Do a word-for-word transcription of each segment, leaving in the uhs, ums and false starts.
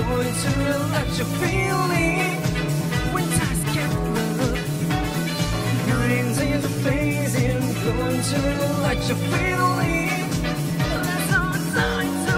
going to relax your feeling. When times get rough, nine days of phasing, going to relax your feeling. There's no time to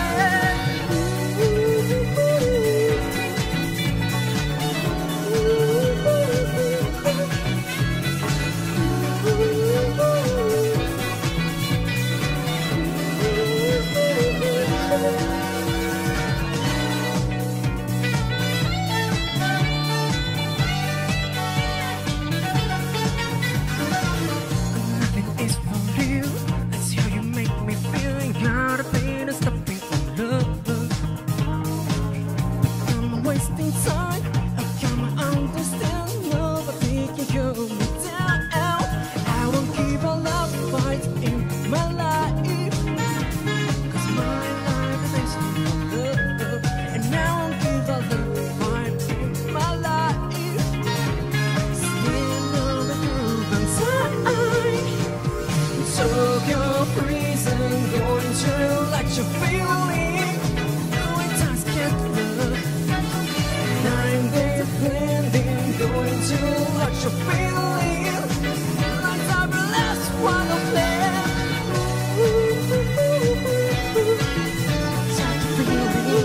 time. I come understand nobody can hold me down. I won't give a love fight in my life, cause my life is for love. And I won't give a love fight in my life. Stand on the groove and time. Tokyo prison, going to relax your feeling. Going to let you feel it. Like the last one of them. Time to feel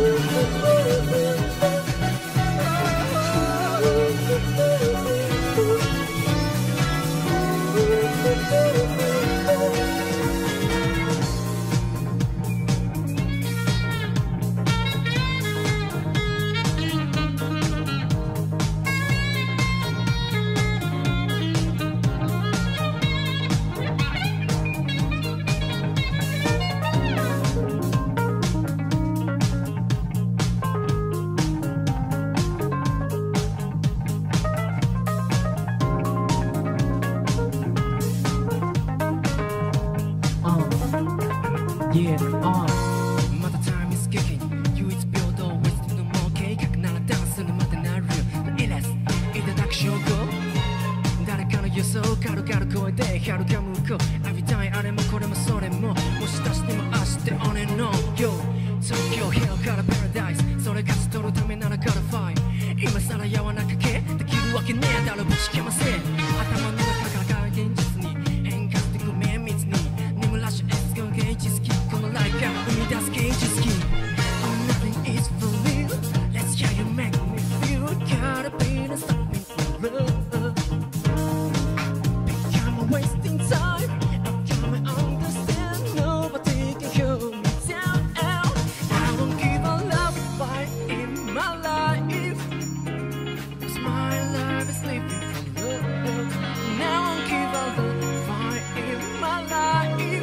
Yeah, uh. Mother time is kicking. You it's built or wasting no more cake. かくならダンスのまでなる。イレス、いただく証拠。誰かの予想、軽々声で遥か向こう。浴びたいあれもこれもそれも。もしかしても明日 on and on。Yo、東京 Hell から Paradise。それ勝ち取るためなら gotta fight。今さらやわなかけできるわけねえだろぶちけません。頭の中から現実に変化してく綿密に。眠らし S が現実好き。Like I'm in that cage is key. Oh, nothing is for real. Let's hear you make me feel. Gotta be the something for love. Become a wasting time. I can't understand. Nobody can hold me down. I won't give a love fight in my life. Cause my life is living for love. Now I won't give a love fight in my life.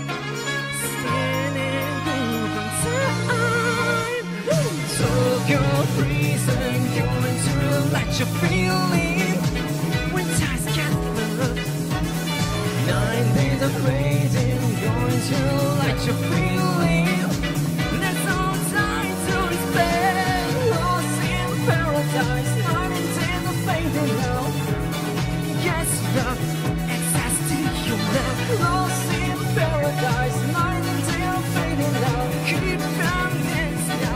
Tokyo prison, going to let you feeling. When times get rough, nine days of crazy, going to let you feeling. There's no time to spend, lost in paradise, nine days of fading love. Yes, love, existing your love, lost in paradise, nine days of fading love. Keep on this now.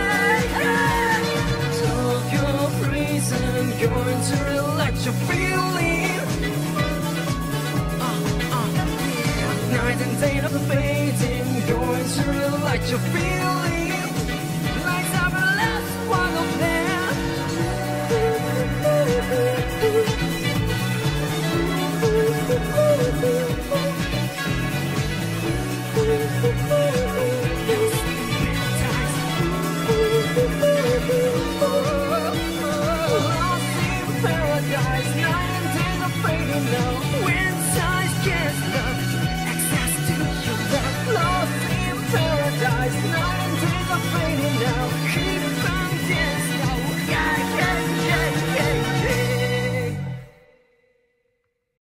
Going to relax your feeling. Uh, uh, yeah. Night and day of the fading. Going to relax your feeling.